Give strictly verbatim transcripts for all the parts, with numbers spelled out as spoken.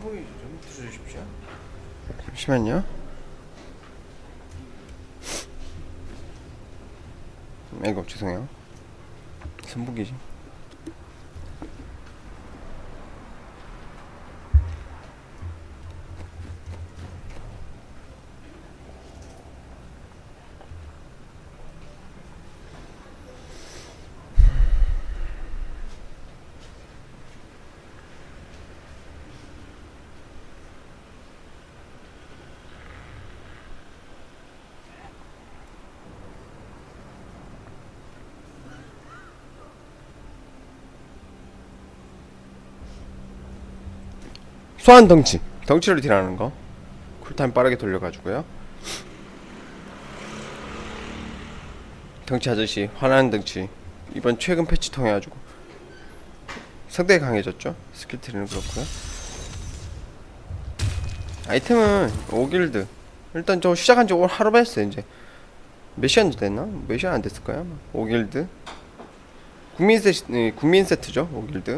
선풍기 좀 틀어주십시오. 잠시만요. 아이고 죄송해요. 선풍기지. 소환 덩치, 덩치로 딜하는 거 쿨타임 빠르게 돌려가지고요. 덩치 아저씨 화나는 덩치 이번 최근 패치 통해가지고 상당히 강해졌죠. 스킬트리는 그렇고요. 아이템은 오길드 일단 저 시작한지 오늘 하루 했어요. 이제 몇 시간 됐나? 몇 시간 안 됐을 거야. 오길드 국민 세트, 네, 국민 세트죠. 오길드.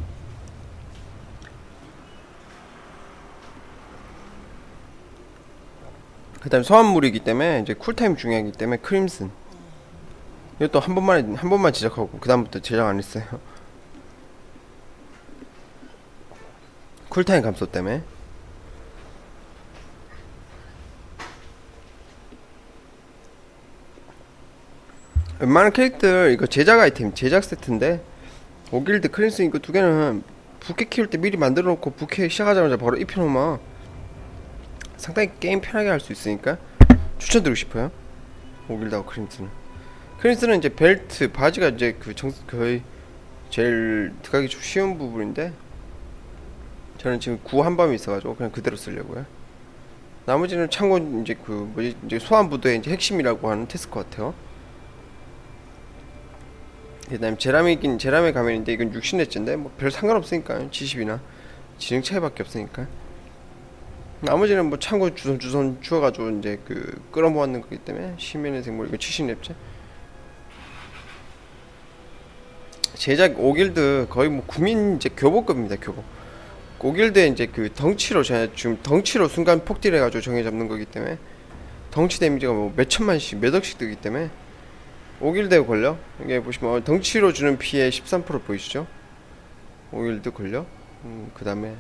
그 다음에 소환물이기 때문에 이제 쿨타임 중요하기 때문에 크림슨 이것도 한 번만 한 번만 제작하고 그 다음부터 제작 안 했어요. 쿨타임 감소 때문에. 웬만한 캐릭터 이거 제작 아이템 제작 세트인데 오길드 크림슨 이거 두 개는 부캐 키울 때 미리 만들어 놓고 부캐 시작하자마자 바로 입혀놓으면 상당히 게임 편하게 할 수 있으니까 추천드리고 싶어요. 오길드하고 크림슨은. 크림슨은 이제 벨트 바지가 이제 그 정, 거의 제일 들어가기 좀 쉬운 부분인데 저는 지금 구 한밤이 있어가지고 그냥 그대로 쓰려고요. 나머지는 참고 이제 그 뭐지 이제 소환부도의 이제 핵심이라고 하는 테스크 같아요. 그다음 제라믹인 제라믹 가면인데 이건 육십 넷째인데 뭐 별 상관없으니까 칠십이나 지능 차이밖에 없으니까. 나머지는 뭐 참고 주선 주선 주워가지고 이제 그 끌어모았는 거기 때문에 시민의 생물 이거 칠십 렙째. 제작 오길드 거의 뭐 국민 이제 교보급입니다. 교보. 오길드에 이제 그 덩치로 제가 지금 덩치로 순간 폭딜 해가지고 정해 잡는 거기 때문에 덩치 데미지가 뭐 몇 천만씩 몇 억씩 뜨기 때문에 오길드에 걸려. 이게 보시면 덩치로 주는 피해 십삼 퍼센트 보이시죠? 오길드 걸려. 음, 그 다음에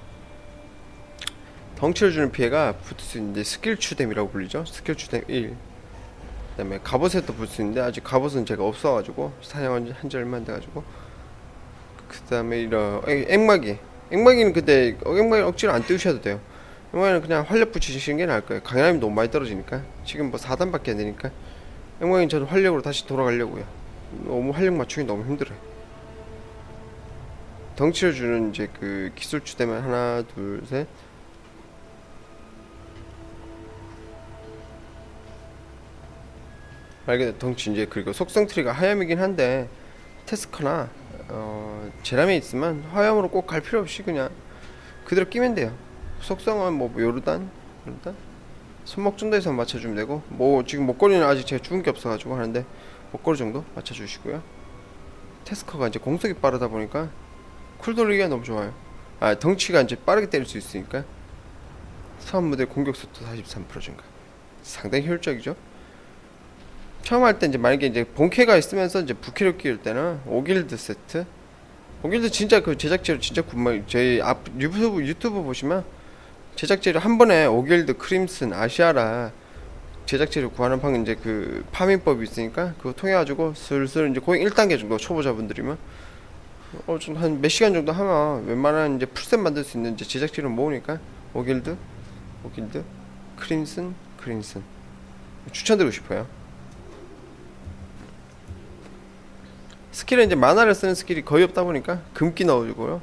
덩치로 주는 피해가 붙을 수 있는데 스킬 추뎀이라고 불리죠. 스킬 추뎀 일. 그 다음에 갑옷에도 붙을 수 있는데 아직 갑옷은 제가 없어가지고 사냥한 지 얼마 안 돼가지고. 그 다음에 이런 액마기 액마기는 근데 액마기 억지로 안 띄우셔도 돼요. 액마기는 그냥 활력 붙이시는 게 나을 거예요. 강약이 너무 많이 떨어지니까. 지금 뭐 사 단밖에 안 되니까 액마기는 저도 활력으로 다시 돌아가려고요. 너무 활력 맞추기 너무 힘들어요. 덩치를 주는 이제 그 기술 추뎀은 하나 둘 셋 말 그대로 덩치 이제 그리고 속성 트리가 하염이긴 한데 테스커나 어 제라미 있으면 화염으로 꼭 갈 필요 없이 그냥 그대로 끼면 돼요. 속성은 뭐 요르단 요르단 손목 정도에서 맞춰주면 되고 뭐 지금 목걸이는 아직 제가 죽은 게 없어가지고 하는데 목걸이 정도 맞춰주시고요. 테스커가 이제 공속이 빠르다 보니까 쿨 돌리기가 너무 좋아요. 아 덩치가 이제 빠르게 때릴 수 있으니까 소환 무대 공격 속도 사십삼 퍼센트 증가. 상당히 효율적이죠. 처음 할 때 이제 만약에 이제 본캐가 있으면서 이제 부캐를 끼울 때는 오길드 세트. 오길드 진짜 그 제작재료 진짜 굿말. 저희 앞 유튜브 유튜브 보시면 제작재료 한 번에 오길드 크림슨 아시아라 제작재료 구하는 방 이제 그 파밍법이 있으니까 그거 통해 가지고 슬슬 이제 고잉 일 단계 정도 초보자분들이면 어 좀 한 몇 시간 정도 하면 웬만한 이제 풀셋 만들 수 있는 이제 제작재료 모으니까 오길드 오길드 크림슨 크림슨 추천드리고 싶어요. 스킬은 이제 만화를 쓰는 스킬이 거의 없다 보니까 금기 넣어주고요.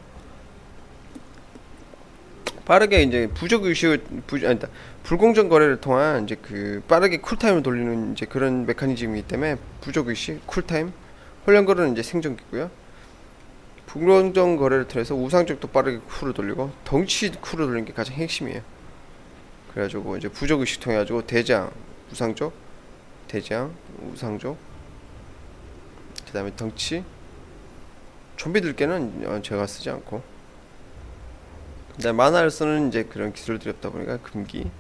빠르게 이제 부적 의식을 부 아니다 불공정 거래를 통한 이제 그 빠르게 쿨타임을 돌리는 이제 그런 메커니즘이기 때문에 부적 의식 쿨타임 혼란거래는 이제 생존기고요. 불공정 거래를 통해서 우상적도 빠르게 쿨을 돌리고 덩치 쿨을 돌리는 게 가장 핵심이에요. 그래가지고 이제 부적 의식 통해 가지고 대장 우상적 대장 우상적 그 다음에 덩치 좀비들께는 어, 제가 쓰지 않고 네, 만화를 쓰는 이제 그런 기술들이 없다 보니까 금기.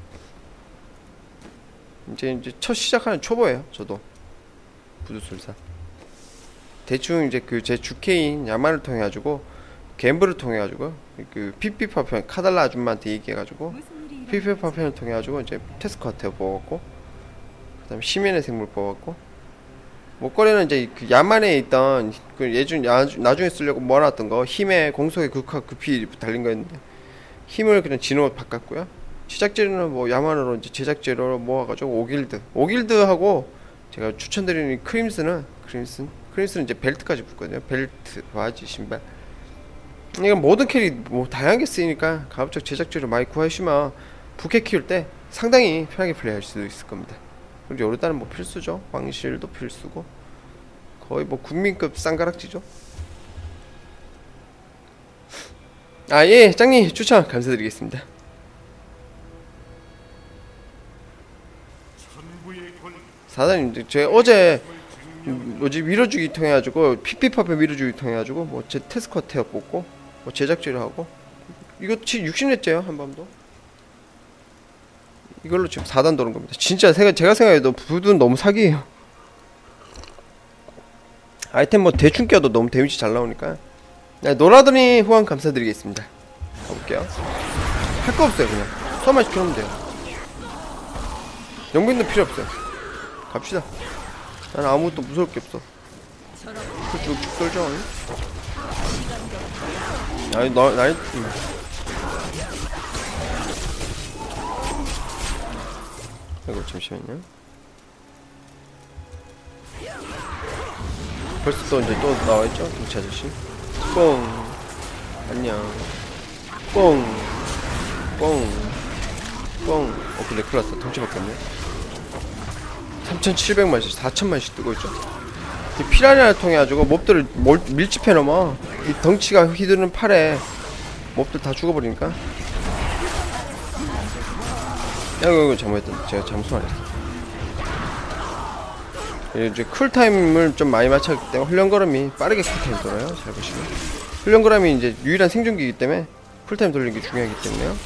이제 이제 첫 시작하는 초보예요. 저도 부두술사. 대충 이제 그 제 주캐인 야만을 통해 가지고 갬블을 통해 가지고 그 피피파편 카달라 아줌마한테 얘기해 가지고 피피파편을 통해 가지고 이제 테스커한테 뽑았고, 그다음에 시민의 생물 뽑았고, 목걸이는 이제 그 야만에 있던 그 예전 야, 나중에 쓰려고 모아놨던 거 힘의 공속의 극화 급히 달린 거였는데 힘을 그냥 진호 바꿨고요. 제작재료는 뭐 야만으로 이제 제작재료로 모아가지고 오길드 오길드하고 제가 추천드리는 크림슨은 크림슨 크림슨은 이제 벨트까지 붙거든요. 벨트, 바지, 신발. 이건 모든 캐릭 뭐 다양하게 쓰이니까 가급적 제작재료 많이 구하시면 부캐 키울 때 상당히 편하게 플레이할 수 있을 겁니다. 그리고 요르단은 뭐 필수죠. 왕실도 필수고 거의 뭐 국민급 쌍가락지죠. 아, 예, 짱님 추천 감사드리겠습니다. 사단님, 제가 어제 뭐지 밀어주기 통해 가지고 피피파페 밀어주기 통해 가지고 뭐 제 테스커 태어 뽑고 뭐 제작지를 하고 이거 육십 넷째요 한밤도. 이걸로 지금 사 단 도는 겁니다. 진짜 제가, 제가 생각해도 부두는 너무 사기예요. 아이템 뭐 대충 껴도 너무 데미지 잘 나오니까. 네, 노라더니 후원 감사드리겠습니다. 가볼게요. 할 거 없어요. 그냥 수업만 시켜놓으면 돼요. 영빈도 필요 없어요. 갑시다. 난 아무것도 무서울 게 없어. 쭉쭉 썰죠. 아니 나 나이 음. 이거 잠시만요. 벌써 또 이제 또 나와있죠? 경치 아저씨. 뽕. 안녕. 뽕. 뽕. 뽕. 어, 근데 큰일 났다. 덩치 바뀌었네. 삼천칠백만씩, 사천만씩 뜨고 있죠. 이 피라냐를 통해 가지고 몹들을 몰, 밀집해 넘어. 이 덩치가 휘두르는 팔에 몹들 다 죽어버리니까. 야, 이거, 이거 잘못했다. 제가 잘못 안 했어. 이제 쿨타임을 좀 많이 맞췄기 때문에 훈련걸음이 빠르게 쿨타임 돌아요. 잘 보시면. 훈련걸음이 이제 유일한 생존기이기 때문에 쿨타임 돌리는 게 중요하기 때문에요.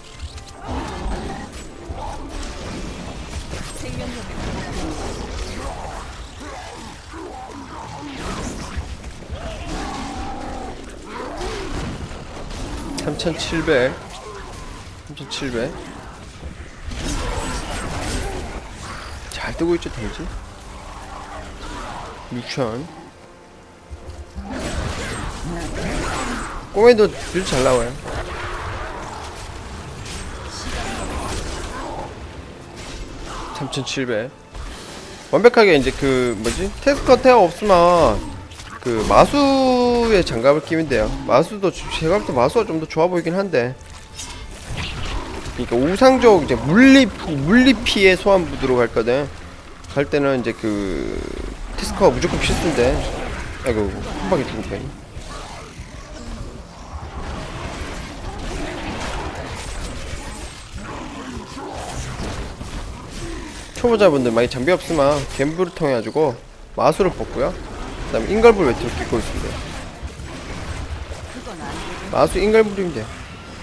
삼천칠백 삼천칠백 잘 뜨고 있죠, 데미지. 육천 꼬매도 딜 잘 나와요. 삼천칠백 완벽하게 이제 그 뭐지 테스커 태어 없으면 그 마수의 장갑을 끼면 돼요. 마수도 제가 볼 때 마수가 좀 더 좋아 보이긴 한데, 그러니까 우상적 이제 물리 물리 피해 소환부 들어갈 거든. 갈 때는 이제 그 테스커가 무조건 필수인데, 아이고 한 방에 죽을 뻔. 초보자분들 많이 장비 없으면 갬블을 통해 가지고 마수를 뽑고요. 그 다음에 인걸불 외투를 끼고 있습니다. 마수 인걸불이면 돼요.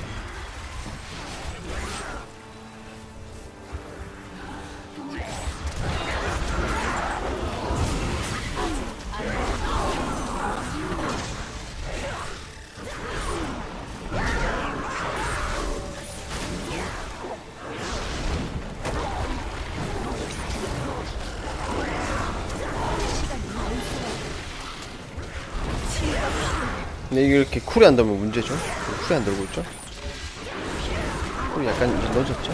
근데 이게 이렇게 쿨이 안 돌면 문제죠. 쿨이 안 돌고 있죠. 쿨이 약간 늦어졌죠.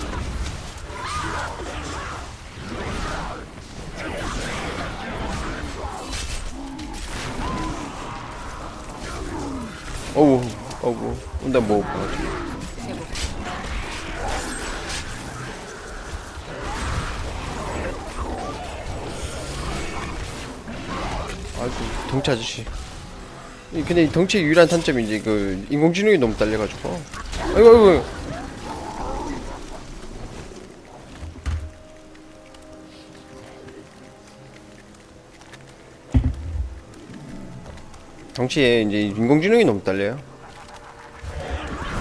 어우, 어우, 근데 뭐, 아이고, 덩치 아저씨. 근데 이 덩치의 유일한 단점이 이제 그 인공지능이 너무 딸려가지고. 아이고, 아이고. 덩치에 이제 인공지능이 너무 딸려요.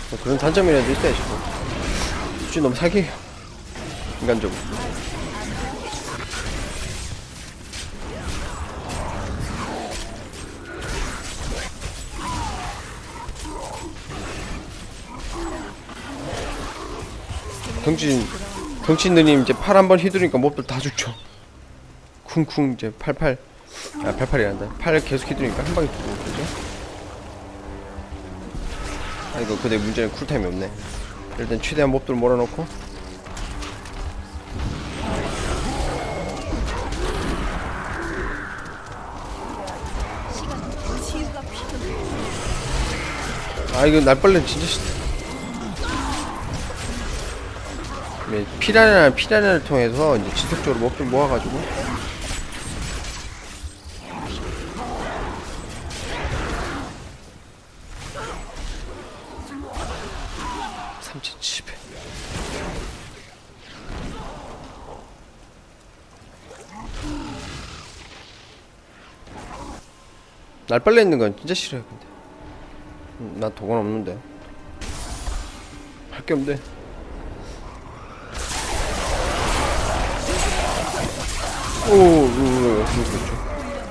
뭐 그런 단점이라도 있어야지 뭐. 수준 너무 사기예요 인간적으로. 덩치 덩치 느님 이제 팔 한 번 휘두르니까 몹들 다 죽죠. 쿵쿵 이제 팔팔 아 팔팔이란다. 팔 계속 휘두르니까 한 방에 죽고 그죠? 아 이거 근데 문제는 쿨타임이 없네. 일단 최대한 몹들 몰아놓고 아 이거 날벌레 진짜 싫다. 피라냐 피라냐를 통해서 이제 지속적으로 몹들 모아가지고 삼천칠백 날빨래 있는 건 진짜 싫어요. 근데 음, 나 도건 없는데 할 게 없는데. 오, 오, 그렇죠.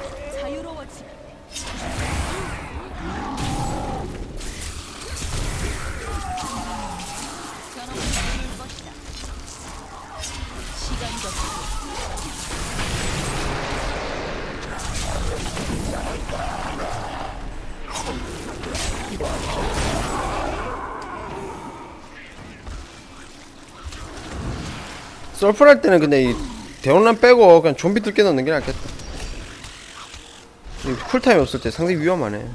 서프를 할 때는 근데 이 대원란 빼고 그냥 좀비 뚫게 넣는 게 낫겠다. 이 쿨타임이 없을 때 상당히 위험하네.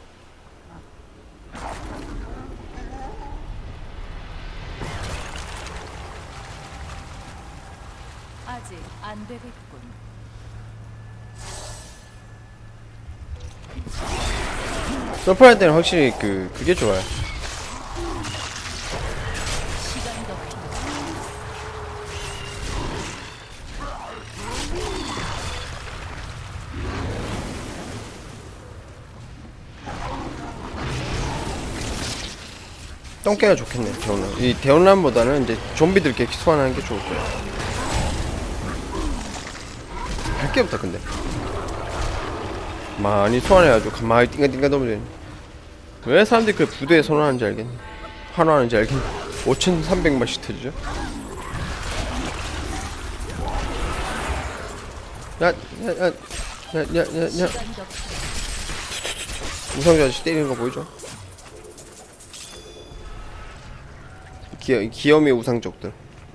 아직 안 되겠군. 서프를 할 때는 확실히 그 그게 좋아요. 똥개가 좋겠네. 대원란. 이 대원란보다는 이제 좀비들 이렇게 소환하는 게 좋을 거야. 할 게 없다 근데. 많이 소환해가지고 가만히 띵가띵가 넘어지네. 왜 사람들이 그 부대에 소환하는지 알겠네. 환호하는지 알겠네. 오천삼백만씩 터지죠. 야, 야, 야, 야, 야, 야, 야. 우상자 아저씨 때리는 거 보이죠? 기어, 기어미 우상족들.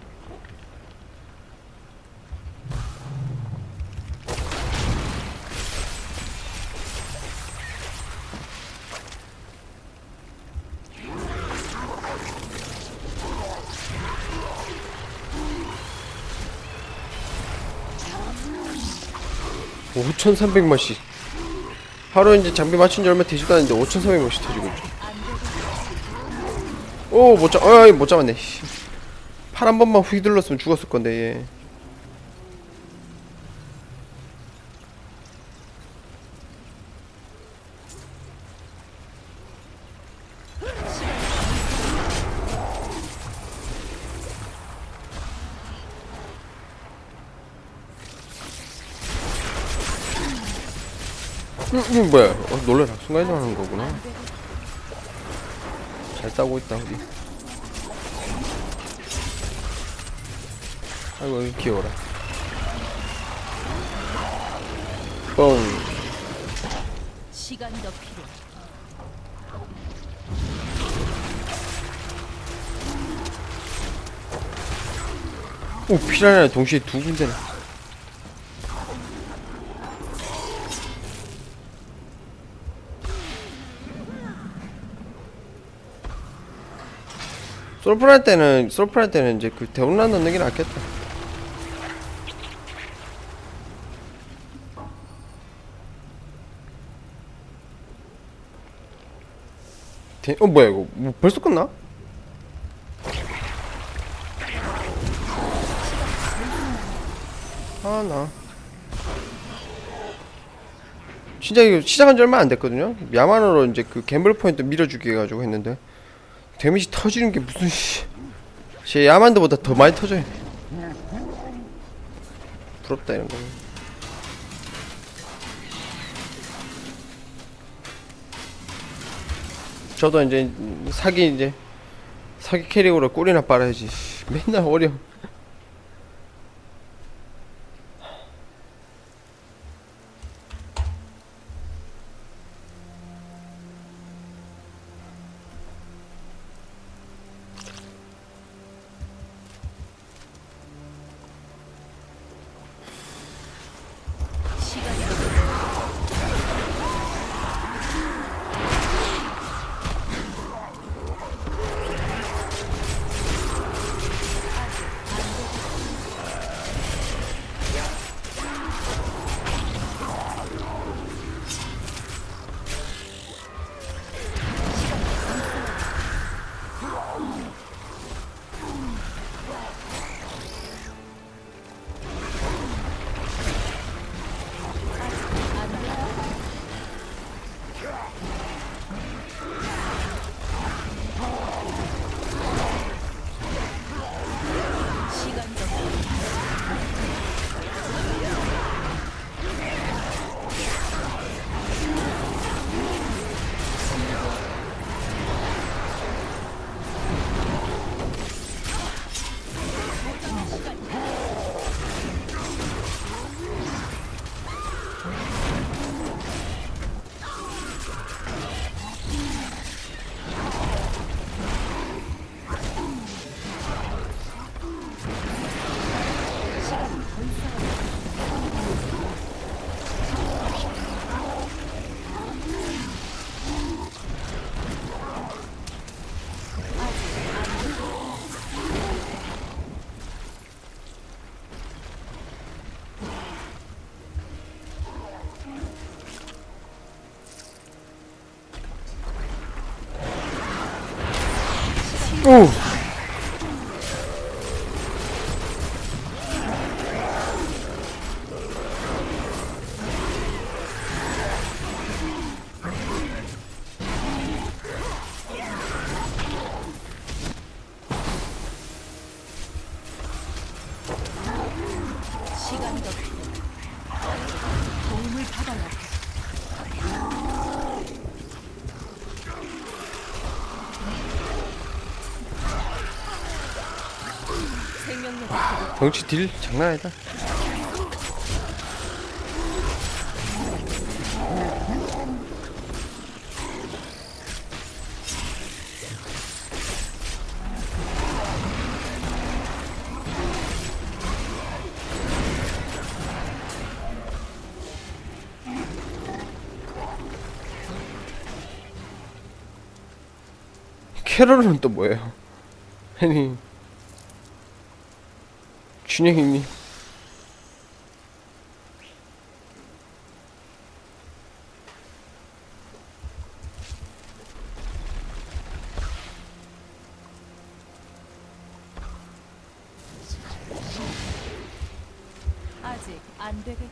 오천삼백만씩. 하루 이제 장비 맞춘 지 얼마 되지도 않는데 오천삼백만씩 터지고 있죠. 오, 못 잡, 어이, 못 잡았네. 팔 한 번만 휘둘렀으면 죽었을 건데, 얘. 음, 음, 뭐야. 어, 놀래라. 순간이동하는 거구나. 잘 싸우고 있다, 우리. 아이고, 귀여워라. 뻥. 시간이 더 필요해. 오, 피라냐 동시에 두 군데나. 솔플 할 때는, 솔플 할 때는 이제 그 대운란 넣는 게 낫겠다. 대, 어, 뭐야, 이거. 뭐 벌써 끝나? 아, 나. 진짜 이거 시작한 지 얼마 안 됐거든요? 야만으로 이제 그 갬블 포인트 밀어주기 해가지고 했는데. 데미지 터지는 게 무슨 씨. 제 야만드보다 더 많이 터져요. 부럽다 이런 거. 저도 이제 사기 이제 사기 캐릭으로 꿀이나 빨아야지. 맨날 어려. 오! 시간이 더 도움을 받아야 해. 덩치 딜 장난 아니다. 캐롤은 또 뭐예요? 아니 준영이님 아직 안 되겠군.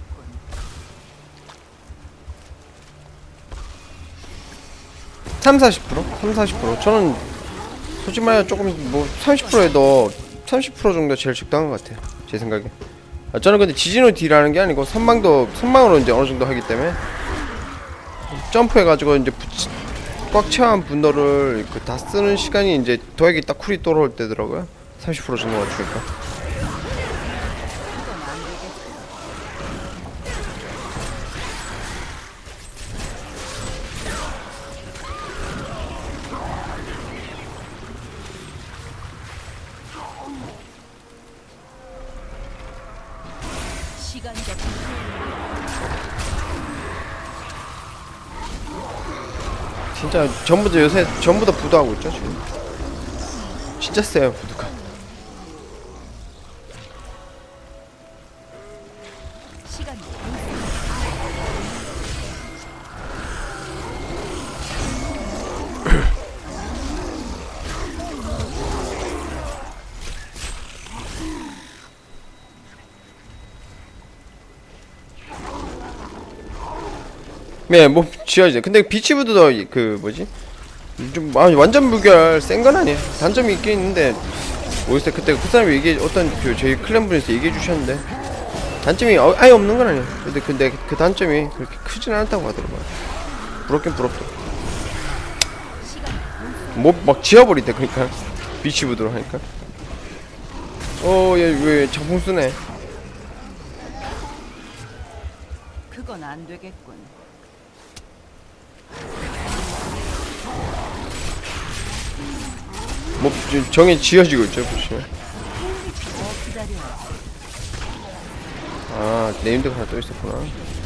삼, 사십 퍼센트? 삼, 사십 퍼센트? 저는 솔직히 말해 조금 뭐 삼십 퍼센트에도 삼십 퍼센트 정도 제일 적당한 것 같아요. 제 생각에. 아, 저는 근데 지진으로 딜하는 게 아니고 선망도 선망으로 이제 어느 정도 하기 때문에 점프해가지고 이제 붙이, 꽉 채워한 분노를 그 다 쓰는 시간이 이제 도액이 딱 쿨이 돌아올 때더라고요. 삼십 퍼센트 정도가 주니까. 시간이 더 진짜 전부 다 요새 전부 다 부도하고 있죠 지금. 진짜 세요 부도가. 시간이 네, 뭐 지어야지. 근데 비치부드도 그 뭐지? 좀 아, 완전 무결 센 건 아니야. 단점이 있긴 있는데 모르겠어요. 그때 그 사람이 얘기 어떤 그 저희 클랜 분에서 얘기해 주셨는데 단점이 어, 아예 없는 건 아니야. 근데 근데 그 단점이 그렇게 크진 않다고 하더라고요. 부럽긴 부럽다. 뭐 막 지워버리대. 그러니까 비치부드로 하니까. 어얘 왜 장풍 쓰네. 그건 안 되겠군. 뭐 지금 정이 지어지고 있죠 보시면. 더 기다려. 아 네임드가 하나 또 있었구나.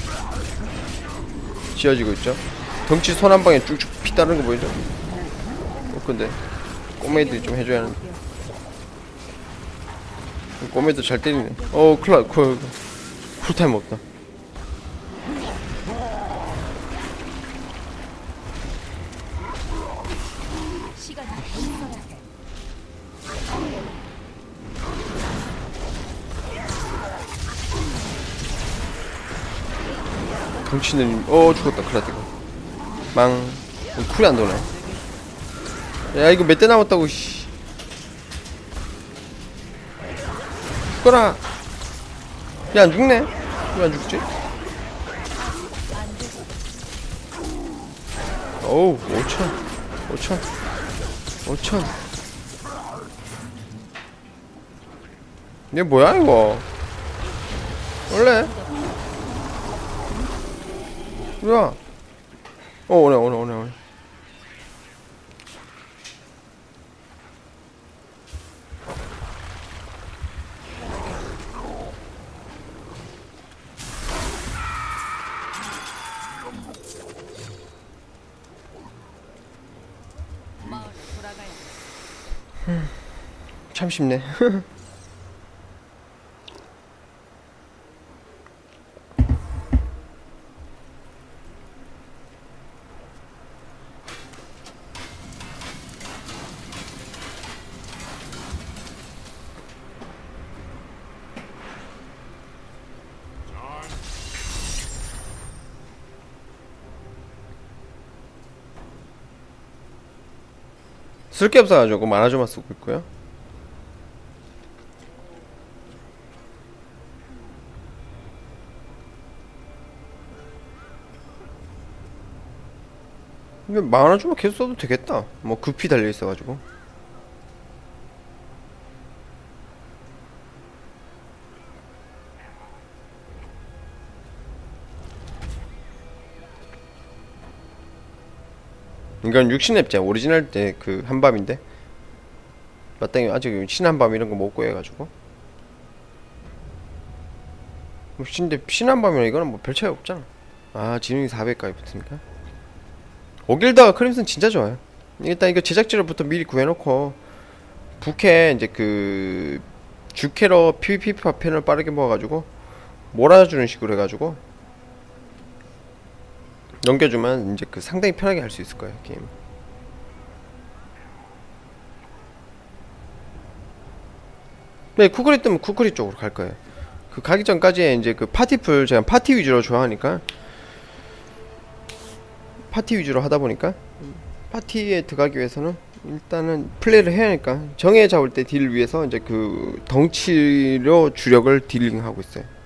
지어지고 있죠. 덩치 손 한 방에 쭉쭉 피 따르는 거 보이죠? 어 근데 꼬메이들이 좀 해줘야 하는데. 꼬메이도 잘 때리네. 어 클라 쿨 쿨타임 없다. 시간이 있어야 해. 덩치는 어 죽었다. 클라디가 망. 어, 쿨이 안 도네. 야 이거 몇 대 남았다고. 씨 죽어라. 야 안 죽네. 왜 안 죽지? 어우 오천 오천 오천. 얘 뭐야 이거 원래 뭐야. 어 오네 오네 오네 오네. 마을로 돌아가야 해. 참 쉽네. 쓸 게 없어가지고 만화 좀만 쓰고 있고요. 근데 만화 좀만 계속 써도 되겠다. 뭐 급히 달려 있어가지고. 이건 육신 앱제 오리지널 때 그 한밤인데 마땅히 아직 신한밤 이런 거 못 구해가지고. 뭐 근데 신한밤이랑 이거는 뭐 별 차이 없잖아. 아 지능이 사백까지 붙으니까. 오길다가 크림슨 진짜 좋아요. 일단 이거 제작지를부터 미리 구해놓고 부캐 이제 그 주캐러 피브이피 파편을 빠르게 모아가지고 몰아주는 식으로 해가지고 넘겨주면 이제 그 상당히 편하게 할 수 있을 거예요 게임. 네 쿠쿠리 뜨면 쿠쿠리 쪽으로 갈 거예요. 그 가기 전까지에 이제 그 파티풀 제가 파티 위주로 좋아하니까 파티 위주로 하다 보니까 파티에 들어가기 위해서는 일단은 플레이를 해야 하니까 정해 잡을 때 딜을 위해서 이제 그 덩치로 주력을 딜링하고 있어요.